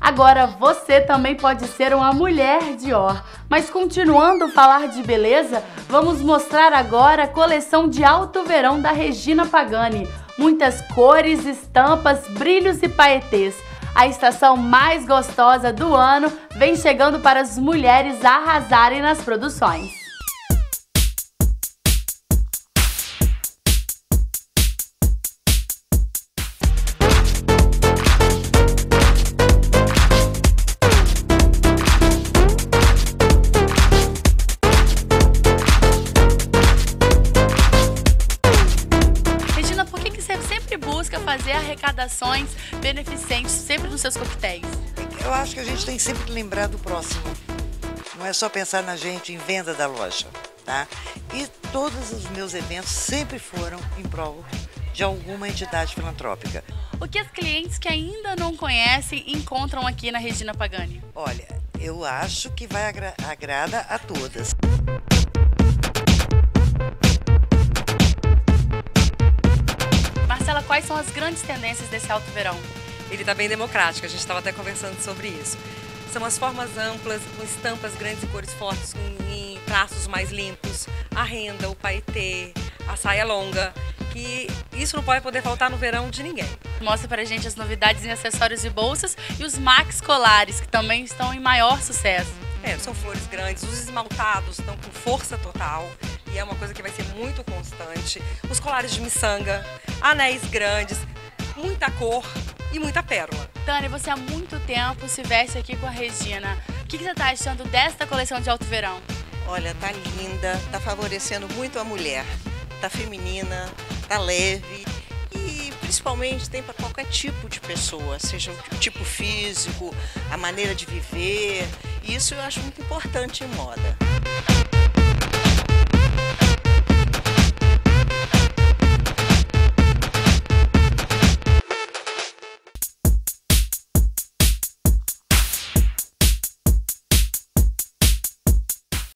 Agora você também pode ser uma mulher Dior. Mas continuando a falar de beleza, vamos mostrar agora a coleção de alto verão da Regina Pagani. Muitas cores, estampas, brilhos e paetês. A estação mais gostosa do ano vem chegando para as mulheres arrasarem nas produções. Regina, por que você sempre busca fazer arrecadações beneficentes sempre nos seus coquetéis? Eu acho que a gente tem sempre que lembrar do próximo. Não é só pensar na gente em venda da loja, tá? E todos os meus eventos sempre foram em prol de alguma entidade filantrópica. O que as clientes que ainda não conhecem encontram aqui na Regina Pagani? Olha, eu acho que vai agrada a todas. Marcela, quais são as grandes tendências desse alto verão? Ele está bem democrático, a gente estava até conversando sobre isso. São as formas amplas, com estampas grandes e cores fortes, em traços mais limpos, a renda, o paetê, a saia longa, que isso não pode poder faltar no verão de ninguém. Mostra pra gente as novidades em acessórios e bolsas e os max colares, que também estão em maior sucesso. São flores grandes, os esmaltados estão com força total e é uma coisa que vai ser muito constante. Os colares de miçanga, anéis grandes, muita cor e muita pérola. Tânia, você há muito tempo se veste aqui com a Regina. O que você está achando desta coleção de alto verão? Olha, tá linda, tá favorecendo muito a mulher. Tá feminina, tá leve e principalmente tem para qualquer tipo de pessoa, seja o tipo físico, a maneira de viver. E isso eu acho muito importante em moda.